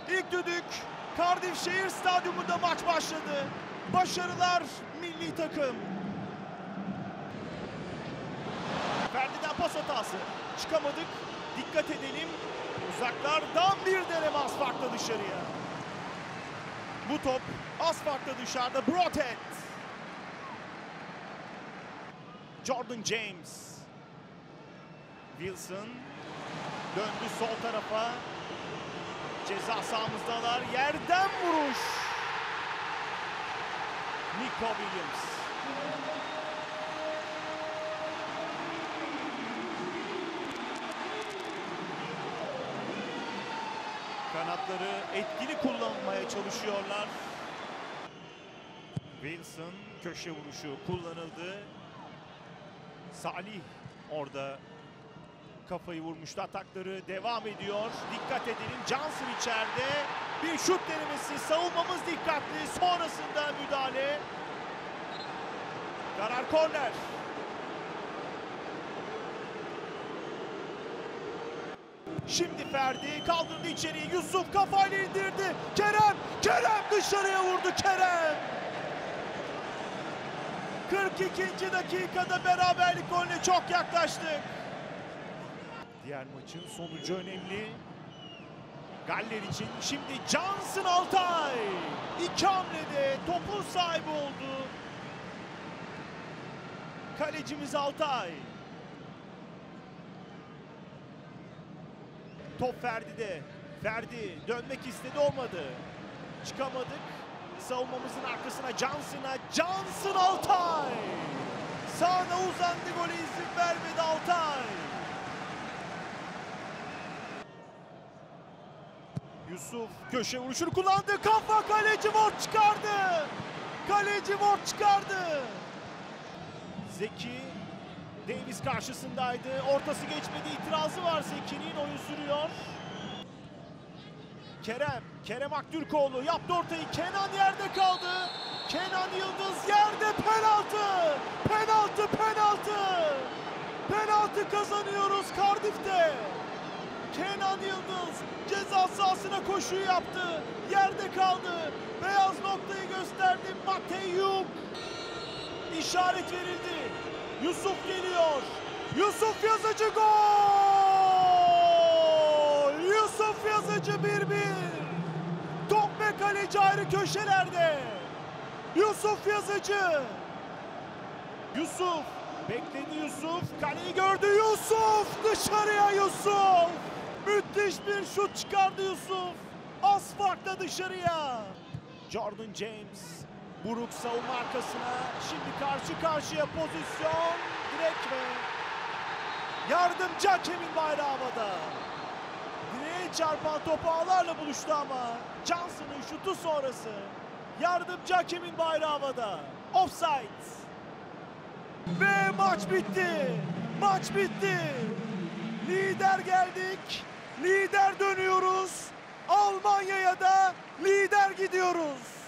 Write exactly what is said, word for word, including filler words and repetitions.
İlk düdük Cardiff Şehir Stadyumunda maç başladı. Başarılar milli takım. Ferdi'den pas hatası. Çıkamadık. Dikkat edelim. Uzaklardan bir deneme az farkla dışarıya. Bu top az farkla dışarıda. Broadhead. Jordan James. Wilson döndü sol tarafa. Ceza sahamızdalar. Yerden vuruş. Nico Williams. Kanatları etkili kullanmaya çalışıyorlar. Wilson köşe vuruşu kullanıldı. Salih orada kafayı vurmuştu. Atakları devam ediyor. Dikkat edelim. Johnson içeride. Bir şut denemesi. Savunmamız dikkatli. Sonrasında müdahale. Karar korner. Şimdi Ferdi kaldırdı içeriye. Yusuf kafayla indirdi. Kerem! Kerem dışarıya vurdu Kerem! kırk ikinci dakikada beraberlik golüne çok yaklaştık. Diğer maçın sonucu önemli. Galler için şimdi Johnson Altay. İki hamlede topun sahibi oldu. Kalecimiz Altay. Top Ferdi'de. Ferdi dönmek istedi, olmadı. Çıkamadık. Savunmamızın arkasına Johnson'a. Johnson Altay. Sağına uzandı, gole izin vermedi Altay. Yusuf köşe vuruşunu kullandı. Kafa, kaleci Ward çıkardı. Kaleci Ward çıkardı. Zeki Davis karşısındaydı. Ortası geçmedi. İtirazı var Zeki'nin. Oyun sürüyor. Kerem. Kerem Aktürkoğlu yaptı ortayı. Kenan yerde kaldı. Kenan Yıldız yerde. Penaltı. Penaltı. Penaltı. Penaltı kazanıyoruz Cardiff'te. Kenan Yıldız ceza sahasına koşu yaptı. Yerde kaldı. Beyaz noktayı gösterdi. Mateyuk. İşaret verildi. Yusuf geliyor. Yusuf Yazıcı gol! Yusuf Yazıcı bir bir. Top ve kaleci ayrı köşelerde. Yusuf Yazıcı. Yusuf. Bekledi Yusuf. Kaleyi gördü Yusuf. Dışarıya Yusuf. Müthiş bir şut çıkardı Yusuf. Az farkla dışarıya. Jordan James. Buruk savunma arkasına. Şimdi karşı karşıya pozisyon. Direkt ve yardımcı hakemin bayrağı havada. Direğe çarpan top ağlarla buluştu ama Johnson'ın şutu sonrası yardımcı hakemin bayrağı havada. Offside. Ve maç bitti. Maç bitti. Lider geldik. Lider dönüyoruz. Almanya'ya da lider gidiyoruz.